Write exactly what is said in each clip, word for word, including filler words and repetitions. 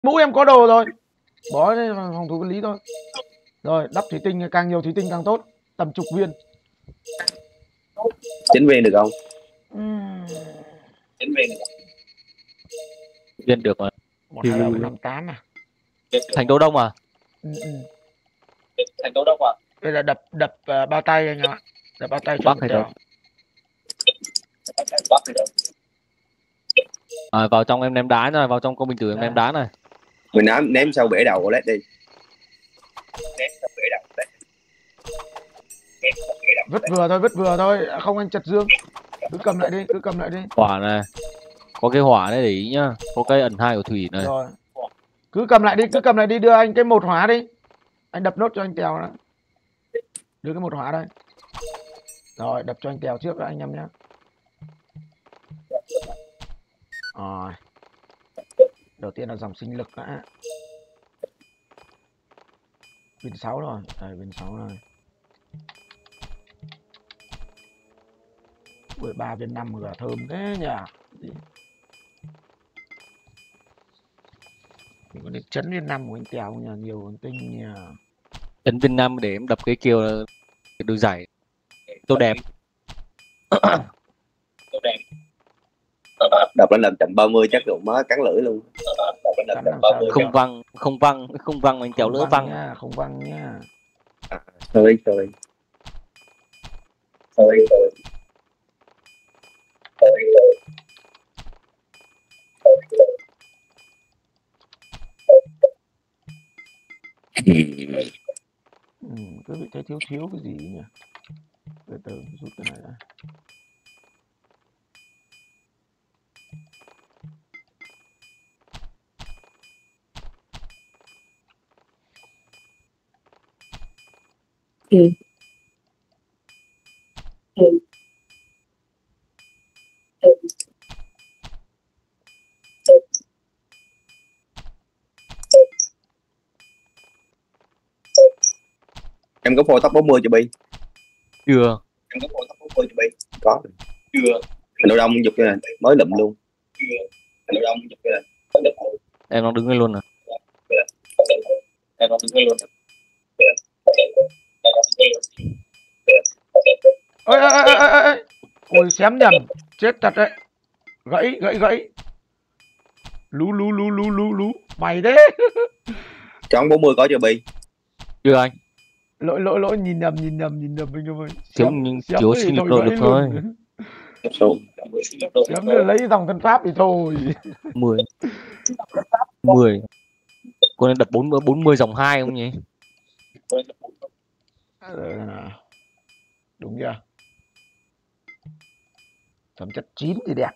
Mũ em có đồ rồi. Bỏ đây vào phòng thủ vật lý thôi. Rồi, đắp thủy tinh, càng nhiều thủy tinh càng tốt. Tầm chục viên. Chín viên được không? Uhm. Chín viên được không? Viên được mà. Một hai ba bốn năm tám à? Thành Đô Đông à? Ừ, ừ. Thành Đô Đông à? Đây là đập đập uh, bao tay anh ạ. Đập bao tay cho Bắc một hay tèo. đâu? À, vào trong em ném đá rồi, vào trong công bình tử em ném đá này. Mình ném ném sau bể đầu lết đi. Ném sau bể đầu lết. Vứt vừa thôi, vứt vừa thôi, không anh chật dương. Cứ cầm lại đi, cứ cầm lại đi. Hỏa này. Có cái hỏa đấy để ý nhá. Có cây ẩn hai của thủy này. Rồi. Cứ cầm lại đi, cứ cầm lại đi, đưa anh cái một hỏa đi. Anh đập nốt cho anh Tèo đó. Đưa cái một hỏa đây. Rồi, đập cho anh Tèo trước đó anh em nhé. Rồi. Đầu tiên là dòng sinh lực đã. Viên sáu rồi, đây viên sáu rồi. mười ba viên năm gà thơm thế nhỉ. Mình có đến chấn viên năm của anh Tèo nhờ, nhiều con tinh nhỉ. Chấn viên năm để em đập cái kiều cái đôi giải. Tô đẹp. Tô đẹp. Đập lên làm chậm ba mươi chắc cũng mới cắn lưỡi luôn. Đập lên làm chậm ba mươi. Không văng, không văng, không văng anh Tèo lỡ văng. Nha, không văng nhá. À, sorry, sorry. Sorry, sorry. Sorry, sorry. Ừ, cứ bị thấy thiếu thiếu cái gì nhỉ. Từ từ rút cái này ra. Ừ. Ừ. Em có phôi tóc bốn mươi cho Bi? Chưa. Em có phôi tóc bốn mươi cho Bi? Có. Chưa. Thành Đô Đông dục cho này, mới lụm luôn. Chưa. Thành Đô Đông dục cho này, mới lụm luôn. Em đang đứng lên luôn à? Em đang đứng lên luôn. Ôi ôi ôi ôi ôi. Ôi xém nhầm, chết thật đấy. Gãy gãy gãy. Lú lú lú lú lú lú. Mày đấy. Trống bốn mươi có cho Bi? Chưa anh. Lỗi lỗi lỗi nhìn nhầm nhìn nhầm nhìn nhầm anh em ơi. Thiếu thiếu sinh lực độ được thôi. Xém nữa lấy dòng thân pháp thì thôi. mười. mười. Cô nên đập bốn mươi dòng hai không nhỉ? Đúng chưa? Phẩm chất chín thì đẹp.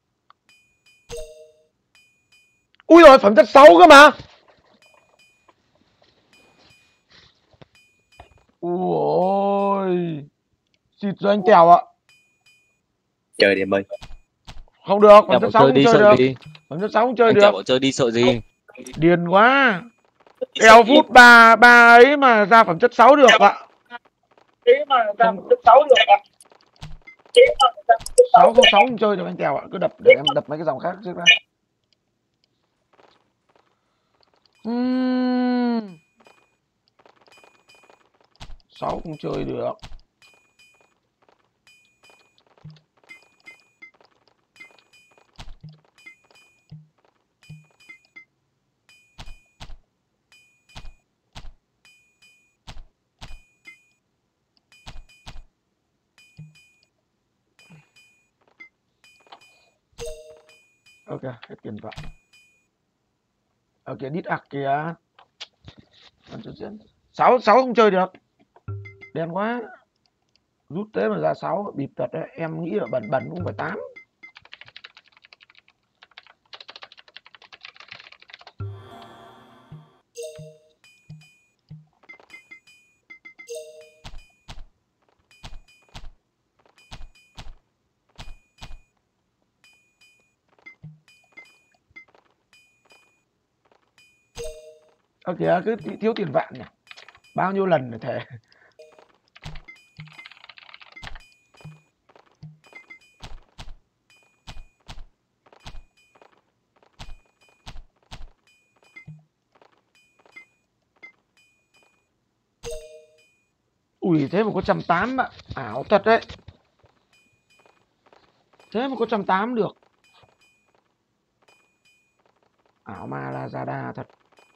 Ui rồi, phẩm chất sáu cơ mà. Ui. Xịt cho anh Tèo ạ. Chơi đi em ơi. Không được, phẩm chất sáu không chơi được. Đi. Phẩm chất sáu không chơi anh được. Tèo bảo chơi đi sợ gì? Điền quá. Đèo phút ba ba ấy mà ra phẩm chất sáu được ạ. Thế mà ra phẩm chất sáu được ạ. sáu không sáu không chơi được anh Tèo ạ. Cứ đập để em đập mấy cái dòng khác trước ra. Uhm. sáu không chơi được. Ok, hết tiền vọng. Ok, đít ạc kìa. sáu sáu không chơi được. Đen quá. Rút thế mà ra sáu bịp thật đấy. Em nghĩ là bẩn bẩn cũng phải tám. Ok, cứ thiếu tiền vạn nhỉ. Bao nhiêu lần để thể. Ui, thế mà có một trăm tám mươi ạ. Ảo thật đấy. Thế mà có một trăm tám mươi được. Ảo mà là Lazada thật.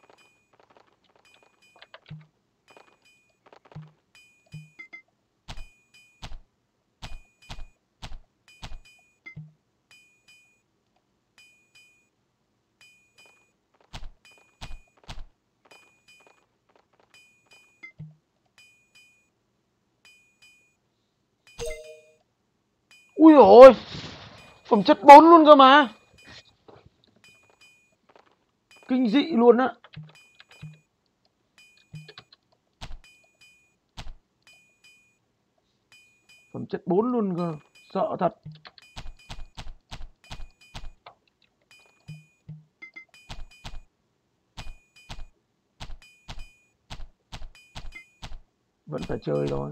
Ui dồi ôi, phẩm chất bốn luôn cơ mà. Kinh dị luôn á. Phẩm chất bốn luôn cơ, sợ thật. Vẫn phải chơi thôi.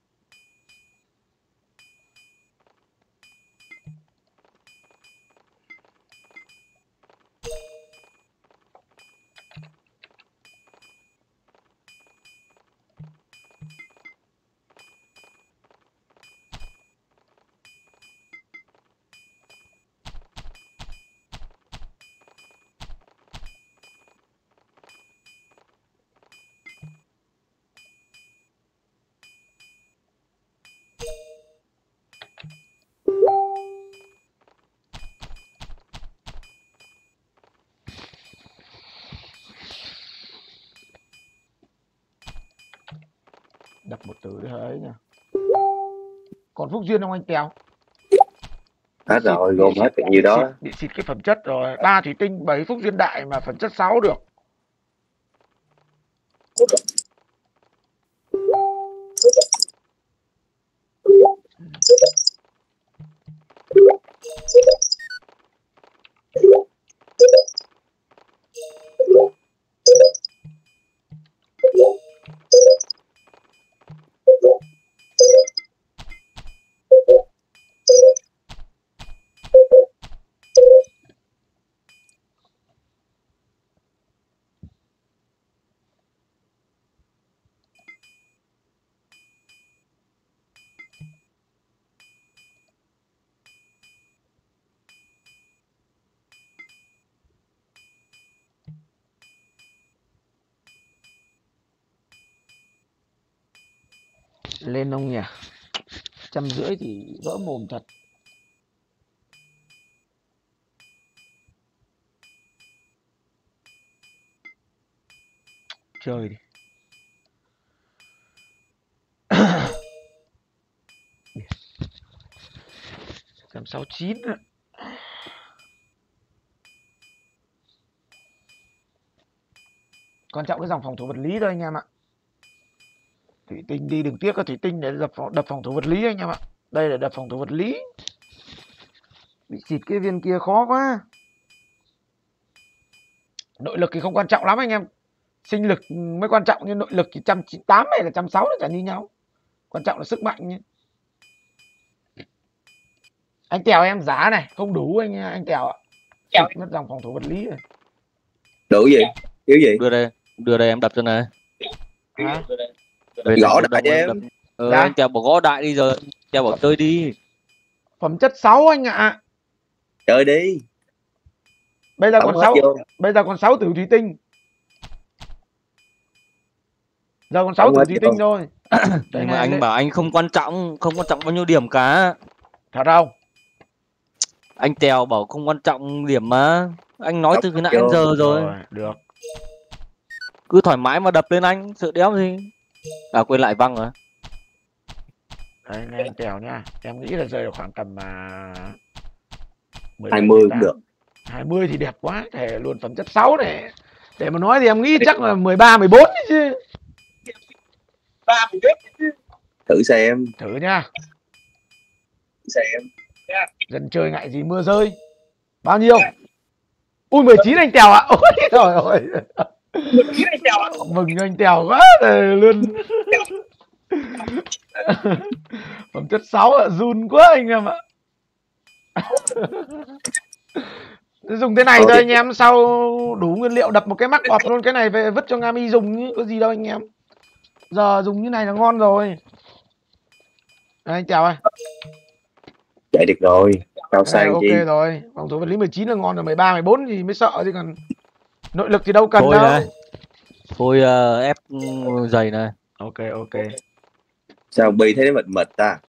Đập một từ đấy nha. Còn Phúc Duyên không anh Tèo? Hết rồi, gồm hết chuyện như đó. Bị xịt cái phẩm chất rồi. Ba thủy tinh, bảy Phúc Duyên đại mà phẩm chất sáu được. Lên ông nhỉ. Trăm rưỡi thì vỡ mồm thật. Chơi đi. Trăm sáu chín. Quan trọng cái dòng phòng thủ vật lý thôi anh em ạ. Thủy tinh đi, đừng tiếc cái thủy tinh để đập phòng, đập phòng thủ vật lý anh em ạ. Đây là đập phòng thủ vật lý. Bị xịt cái viên kia khó quá. Nội lực thì không quan trọng lắm anh em. Sinh lực mới quan trọng, nhưng nội lực thì một trăm chín mươi tám hay là một trăm sáu mươi nó chả như nhau. Quan trọng là sức mạnh nhé. Anh Tèo em giá này, không đủ anh anh Tèo ạ. Xịt mất dòng phòng thủ vật lý rồi. Đủ gì? Yếu gì? Đưa đây, đưa đây em đập cho này. Hả? Gõ đại cho em. Ờ, Dạ. anh Tèo bảo gõ đại đi rồi. Tèo bảo chơi đi. Phẩm chất sáu anh ạ. À. Chơi đi. Bây giờ Tổng còn sáu. vô. Bây giờ còn sáu tử thủy tinh. Giờ còn sáu tử thủy tinh thôi. Nhưng mà anh lên. Bảo anh không quan trọng, không quan trọng bao nhiêu điểm cả. Thật không? Anh Tèo bảo không quan trọng điểm mà. Anh nói từ cái nãy đến giờ rồi. Rồi. Được. Cứ thoải mái mà đập lên anh, sợ đéo gì. À quên lại văng rồi. Đây nghe anh Tèo nha. Em nghĩ là rơi được khoảng tầm uh, hai mươi cũng được. hai mươi thì đẹp quá. Thể luôn phẩm chất sáu này. Để mà nói thì em nghĩ chắc là mười ba, mười bốn đấy chứ. Thử xem. Thử nha. Thử xem. Dân chơi ngại gì mưa rơi. Bao nhiêu? Ui mười chín anh Tèo ạ. À. Ôi trời ơi. mười chín anh Tèo ạ. À. Mừng cho anh Tèo quá rồi luôn. Phẩm chất sáu ạ, run quá anh em ạ. Dùng thế này thôi anh em, sau đủ nguyên liệu đập một cái mắc ọp luôn, cái này về vứt cho Ngami dùng chứ có gì đâu anh em. Giờ dùng như này là ngon rồi. anh chào ơi. Chạy được rồi, cao Cái này sang ok chi. rồi, phòng thủ vật lý mười chín là ngon rồi, mười ba mười bốn thì mới sợ chứ còn nội lực thì đâu cần Thôi đâu. này. Thôi uh, ép giày này. Ok ok. Sao Bi thấy nó mệt mệt ta?